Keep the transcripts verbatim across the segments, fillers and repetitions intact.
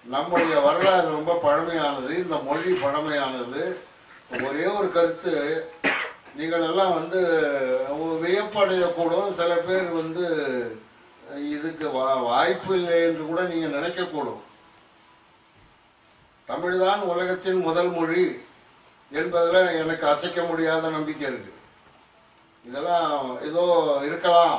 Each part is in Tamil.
நம்முடைய வரலாறு ரொம்ப பழமையானது, இந்த மொழி பழமையானது. ஒரே ஒரு கருத்து, நீங்கள் எல்லாம் வந்து வியப்படையக்கூடும். சில பேர் வந்து இதுக்கு வா வாய்ப்பு இல்லை என்று கூட நீங்கள் நினைக்கக்கூடும். தமிழ்தான் உலகத்தின் முதல் மொழி என்பதில் எனக்கு அசைக்க முடியாத நம்பிக்கை இருக்குது. இதெல்லாம் ஏதோ இருக்கலாம்,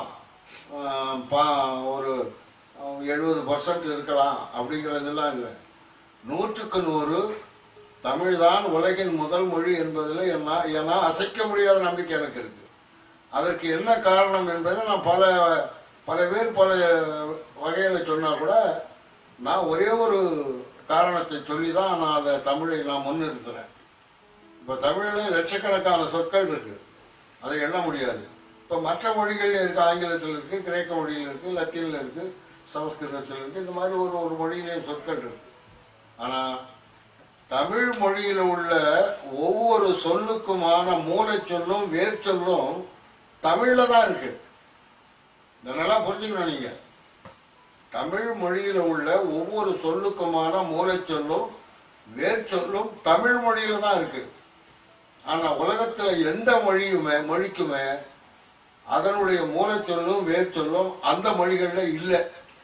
பா ஒரு எழுபது பர்சன்ட் இருக்கலாம் அப்படிங்கிறதெல்லாம் இல்லை. நூற்றுக்கு நூறு தமிழ் தான் உலகின் முதல் மொழி என்பதில் என்ன ஏன்னா அசைக்க முடியாத நம்பிக்கை எனக்கு இருக்குது. அதற்கு என்ன காரணம் என்பதை நான் பல பல பேர் பல வகையில் சொன்னால் கூட நான் ஒரே ஒரு காரணத்தை சொல்லி தான் நான் அதை தமிழை நான் முன்னிறுத்துகிறேன். இப்போ தமிழில் லட்சக்கணக்கான சொற்கள் இருக்குது, அதை எண்ண முடியாது. இப்போ மற்ற மொழிகள் இருக்குது, ஆங்கிலத்தில் இருக்குது, கிரேக்க மொழியில் இருக்குது, லத்தீனில் இருக்குது, சமஸ்கிருதத்தில் இருக்குது, இந்த மாதிரி ஒரு ஒரு மொழியிலேயும் சொற்கள் இருக்குது. ஆனால் தமிழ் மொழியில் உள்ள ஒவ்வொரு சொல்லுக்குமான மூளை சொல்லும் வேர் சொல்லும் தமிழில் தான் இருக்குது. இதெல்லாம் புரிஞ்சுக்கணும். நீங்கள் தமிழ் மொழியில் உள்ள ஒவ்வொரு சொல்லுக்குமான மூளை சொல்லும் வேர் சொல்லும் தமிழ் மொழியில் தான் இருக்குது. ஆனால் உலகத்தில் எந்த மொழியுமே மொழிக்குமே அதனுடைய மூளை சொல்லும் வேர் சொல்லும் அந்த மொழிகளில் இல்லை.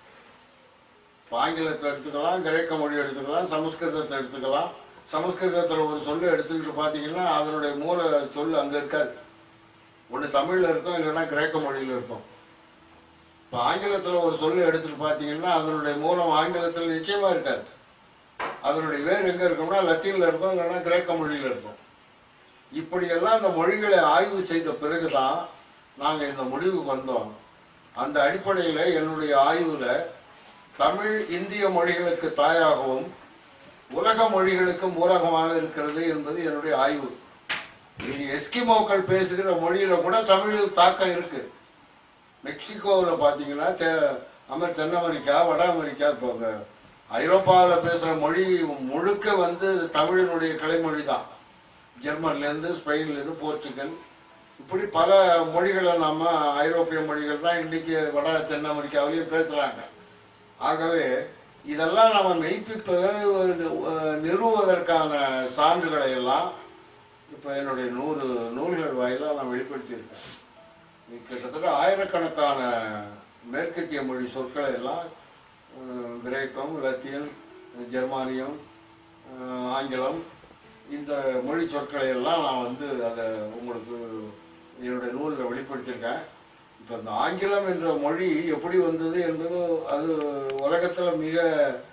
ஆங்கிலத்தை எடுத்துக்கலாம், கிரேக்க மொழி எடுத்துக்கலாம், சமஸ்கிருதத்தை எடுத்துக்கலாம். சமஸ்கிருதத்தில் ஒரு சொல்லு எடுத்துக்கிட்டு பார்த்தீங்கன்னா அதனுடைய மூல சொல் அங்கே இருக்காது. ஒன்று தமிழில் இருக்கும், இல்லைன்னா கிரேக்க மொழியில் இருக்கும். இப்போ ஆங்கிலத்தில் ஒரு சொல்லு எடுத்துகிட்டு பார்த்தீங்கன்னா அதனுடைய மூலம் ஆங்கிலத்தில் நிச்சயமாக இருக்காது. அதனுடைய வேர் எங்கே இருக்கும்னா லத்தீனில் இருக்கும், இல்லைன்னா கிரேக்க மொழியில் இருக்கும். இப்படியெல்லாம் இந்த மொழிகளை ஆய்வு செய்த பிறகு தான் நாங்கள் இந்த முடிவுக்கு வந்தோம். அந்த அடிப்படையில் என்னுடைய ஆய்வில் தமிழ் இந்திய மொழிகளுக்கு தாயாகவும் உலக மொழிகளுக்கு மூலகமாக இருக்கிறது என்பது என்னுடைய ஆய்வு. நீங்கள் எஸ்கிமோக்கள் பேசுகிற மொழியில் கூட தமிழ் தாக்கம் இருக்குது. மெக்சிகோவில் பார்த்தீங்கன்னா தே அமெரி தென் அமெரிக்கா, வட அமெரிக்கா, இப்போ ஐரோப்பாவில் பேசுகிற மொழி முழுக்க வந்து தமிழினுடைய கலைமொழி தான். ஜெர்மன்லேருந்து, ஸ்பெயின்லேருந்து, போர்ச்சுகல், இப்படி பல மொழிகளை நம்ம ஐரோப்பிய மொழிகள் தான் இன்றைக்கி வட தென் அமெரிக்காவிலையும் பேசுகிறாங்க. ஆகவே இதெல்லாம் நம்ம மெய்ப்பிப்பதை நிறுவுவதற்கான சான்றுகளை எல்லாம் இப்போ என்னுடைய நூறு நூல்கள் வாயிலாக நான் வெளிப்படுத்தியிருக்கேன். கிட்டத்தட்ட ஆயிரக்கணக்கான மேற்கத்திய மொழி சொற்களை எல்லாம் கிரேக்கம், லத்தீன், ஜெர்மானியம், ஆங்கிலம், இந்த மொழி சொற்களை எல்லாம் நான் வந்து அதை உங்களுக்கு என்னுடைய நூலில் வெளிப்படுத்தியிருக்கேன். இப்போ இந்த ஆங்கிலம் என்ற மொழி எப்படி வந்தது என்பது அது உலகத்தில் மிக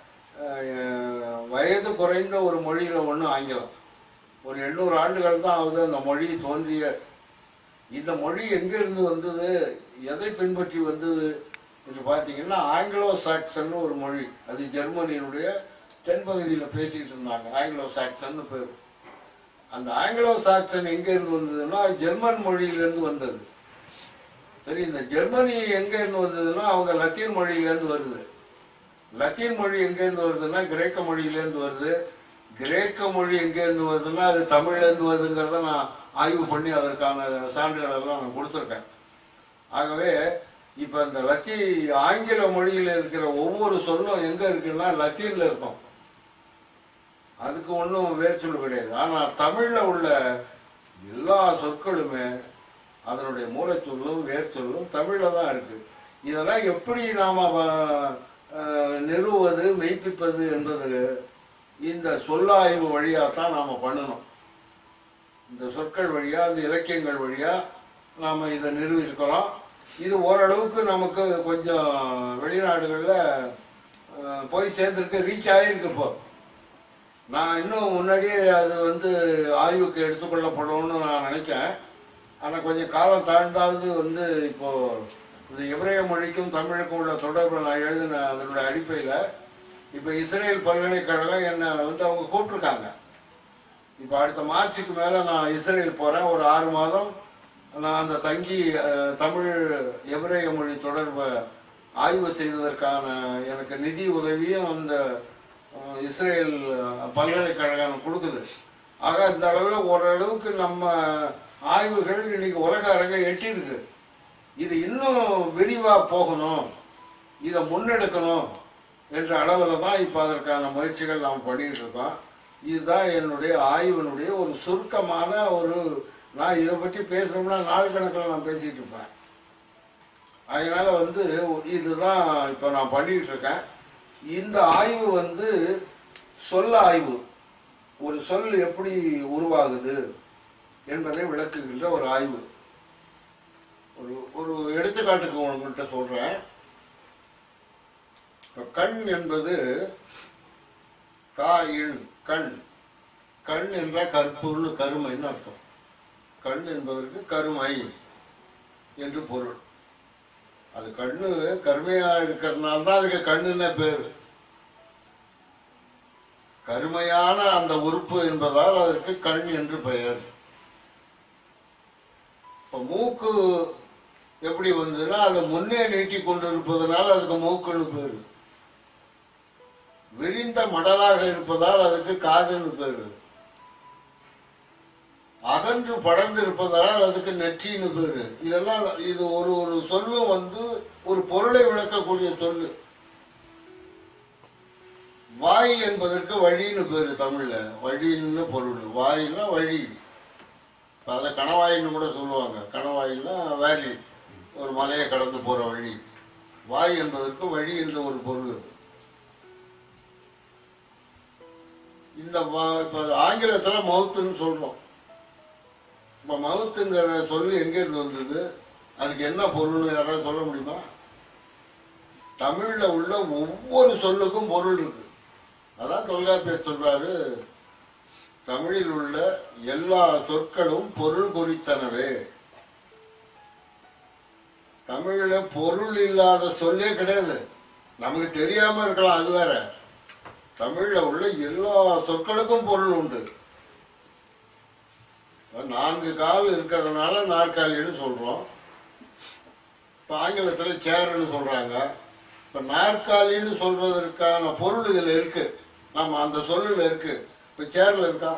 வயது குறைந்த ஒரு மொழியில் ஒன்று ஆங்கிலம். ஒரு எண்ணூறு ஆண்டுகள் தான் ஆகுது அந்த மொழி தோன்றிய. இந்த மொழி எங்கேருந்து வந்தது, எதை பின்பற்றி வந்தது என்று பார்த்தீங்கன்னா ஆங்கிலோ சாக்சன் ஒரு மொழி. அது ஜெர்மனியினுடைய தென்பகுதியில் பேசிக்கிட்டு இருந்தாங்க, ஆங்கிலோ சாக்சன் பேர். அந்த ஆங்கிலோ சாக்சன் எங்கேருந்து வந்ததுன்னா ஜெர்மன் மொழியிலேருந்து வந்தது. சரி, இந்த ஜெர்மனி எங்கேருந்து வந்ததுன்னா அவங்க லத்தீன் மொழியிலேருந்து வருது. லத்தீன் மொழி எங்கேருந்து வருதுன்னா கிரேக்க மொழியிலேருந்து வருது. கிரேக்க மொழி எங்கேருந்து வருதுன்னா அது தமிழ்லேருந்து வருதுங்கிறத நான் ஆய்வு பண்ணி அதற்கான சான்றுகளெல்லாம் நான் கொடுத்துருக்கேன். ஆகவே இப்போ இந்த லத்தீ ஆங்கில மொழியில் இருக்கிற ஒவ்வொரு சொல்லும் எங்கே இருக்குன்னா லத்தீனில் இருக்கும். அதுக்கு ஒன்றும் வேறு சொல்லு கிடையாது. ஆனால் தமிழில் உள்ள எல்லா சொற்களுமே அதனுடைய மூலச்சொல்லும் வேர் சொல்லும் தமிழில் தான் இருக்குது. இதெல்லாம் எப்படி நாம் நிறுவுவது, மெய்ப்பிப்பது என்பது இந்த சொல்லாய்வு வழியாக தான் நாம் பண்ணணும். இந்த சொற்கள் வழியாக, இந்த இலக்கியங்கள் வழியாக நாம் இதை நிறுவியிருக்கிறோம். இது ஓரளவுக்கு நமக்கு கொஞ்சம் வெளிநாடுகளில் போய் சேர்ந்துருக்கு, ரீச் ஆகிருக்கு. இப்போ நான் இன்னும் முன்னாடியே அது வந்து ஆய்வுக்கு எடுத்துக்கொள்ளப்படும்னு நான் நினச்சேன். ஆனால் கொஞ்சம் காலம் தாழ்ந்தாவது வந்து இப்போது இந்த எபிரேய மொழிக்கும் தமிழுக்கும் உள்ள தொடர்பை நான் எழுதின அதனுடைய அடிப்படையில் இப்போ இஸ்ரேல் பல்கலைக்கழகம் என்னை வந்து அவங்க கூப்பிட்ருக்காங்க. இப்போ அடுத்த மார்ச்சுக்கு மேலே நான் இஸ்ரேல் போகிறேன். ஒரு ஆறு மாதம் நான் அந்த தங்கி தமிழ் எபிரேய மொழி தொடர்பை ஆய்வு செய்வதற்கான எனக்கு நிதி உதவியும் அந்த இஸ்ரேல் பல்கலைக்கழகம் கொடுக்குது. ஆக இந்த அளவில் ஓரளவுக்கு நம்ம ஆய்வுகள் இன்னைக்கு உலக அரங்கை எட்டியிருக்கு. இது இன்னும் விரிவாக போகணும், இதை முன்னெடுக்கணும் என்ற அளவில் தான் இப்போ அதற்கான முயற்சிகள் நாம் பண்ணிகிட்டு இருக்கோம். இதுதான் என்னுடைய ஆய்வினுடைய ஒரு சுருக்கமான ஒரு, நான் இதை பற்றி பேசணும்னா நாள் கணக்கில் நான் பேசிகிட்டு இருப்பேன். அதனால் வந்து இதுதான் இப்போ நான் பண்ணிக்கிட்டு இருக்கேன். இந்த ஆய்வு வந்து சொல்ல ஆய்வு, ஒரு சொல் எப்படி உருவாகுது என்பதை விளக்குகின்ற ஒரு ஆய்வு. ஒரு ஒரு எடுத்துக்காட்டுக்கு உங்கள்கிட்ட சொல்கிறேன். கண் என்பது காயின் கண், கண் என்ற கற்புன்னு கருமைன்னு அர்த்தம். கண் என்பதற்கு கருமை என்று பொருள். அது கண்ணு கருமையாக இருக்கிறதுனால தான் அதுக்கு கண்ணுன்னு பேர். கருமையான அந்த உறுப்பு என்பதால் அதற்கு கண் என்று பெயர். இப்போ மூக்கு எப்படி வந்ததுன்னா அது முன்னே நீட்டி கொண்டு இருப்பதனால அதுக்கு மூக்குன்னு பேர். விரிந்த மடலாக இருப்பதால் அதுக்கு காதுன்னு பேர். அகன்று படர்ந்து இருப்பதால் அதுக்கு நெற்றின்னு பேரு. இதெல்லாம் இது ஒரு ஒரு சொல்லும் வந்து ஒரு பொருளை விளக்கக்கூடிய சொல்லு. வாய் என்பதற்கு வழின்னு பேரு தமிழ்ல. வழின்னு பொருள். வாயின்னா வழி. அதை கணவாயின்னு கூட சொல்லுவாங்க. கணவாயின்னா வேலி, ஒரு மலையை கடந்து போற வழி. வாய் என்பதற்கு வழி என்ற ஒரு பொருள். இந்த இப்ப ஆங்கிலத்துல மவுத்துன்னு சொல்றோம். இப்போ மவுத்துங்கிற சொல்லு எங்கேருந்து வந்தது, அதுக்கு என்ன பொருள்னு யாராவது சொல்ல முடியுமா? தமிழில் உள்ள ஒவ்வொரு சொல்லுக்கும் பொருள் இருக்கு. அதான் தொல்காப்பியர் சொல்றாரு, தமிழில் உள்ள எல்லா சொற்களும் பொருள் குறித்தனவே. தமிழில் பொருள் இல்லாத சொல்லே கிடையாது. நமக்கு தெரியாம இருக்கலாம், அது வேற. தமிழில் உள்ள எல்லா சொற்களுக்கும் பொருள் உண்டு. நான்கு கால் இருக்கிறதுனால நாற்காலின்னு சொல்கிறோம். இப்போ ஆங்கிலத்தில் சேர்ன்னு சொல்கிறாங்க. இப்போ நாற்காலின்னு சொல்கிறதற்கான பொருள் இதில் இருக்குது. நம்ம அந்த சொல்லில் இருக்குது. இப்போ சேரில் இருக்கா,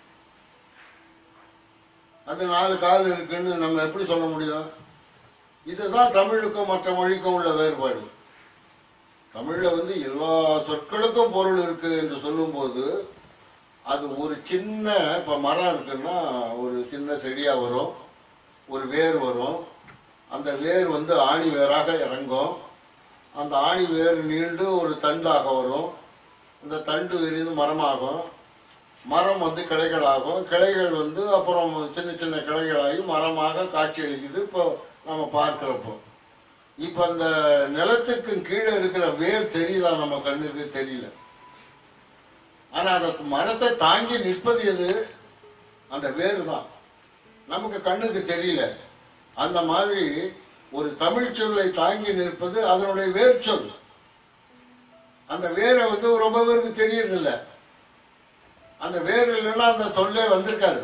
அது நாலு கால் இருக்குன்னு நம்ம எப்படி சொல்ல முடியும்? இதுதான் தமிழுக்கும் மற்ற மொழிக்கும் உள்ள வேறுபாடு. தமிழில் வந்து எல்லா சொற்களுக்கும் பொருள் இருக்குது என்று சொல்லும்போது அது ஒரு சின்ன, இப்போ மரம் இருக்குன்னா ஒரு சின்ன செடியாக வரும், ஒரு வேர் வரும். அந்த வேர் வந்து ஆணி வேராக இறங்கும். அந்த ஆணி வேர் நீண்டு ஒரு தண்டாக வரும். அந்த தண்டு விரிந்து மரமாகும். மரம் வந்து கிளைகளாகும். கிளைகள் வந்து அப்புறம் சின்ன சின்ன கிளைகளாகி மரமாக காட்சி அளிக்குது இப்போ நம்ம பார்க்குறப்போ. இப்போ அந்த நிலத்துக்கு கீழே இருக்கிற வேர் தெரியுதா? நம்ம கண்ணுக்கு தெரியல. ஆனால் அந்த மரத்தை தாங்கி நிற்பது எது? அந்த வேர் தான். நமக்கு கண்ணுக்கு தெரியல. அந்த மாதிரி ஒரு தமிழ் சொல்லை தாங்கி நிற்பது அதனுடைய வேர் சொல். அந்த வேரை வந்து ரொம்ப பேருக்கு தெரியறதில்ல. அந்த வேர் இல்லைன்னா அந்த சொல்லே வந்திருக்காது.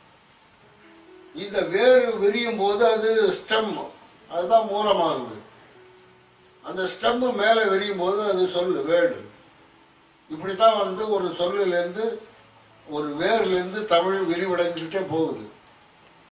இந்த வேர் விரியும் போது அது ஸ்டெம், அதுதான் மூலமாகுது. அந்த ஸ்டெம்மு மேலே விரியும் போது அது சொல்லு, வேர்டு. இப்படித்தான் வந்து ஒரு சொல்லிலேருந்து ஒரு வேர்லேருந்து தமிழ் விரிவடைஞ்சுக்கிட்டே போகுது.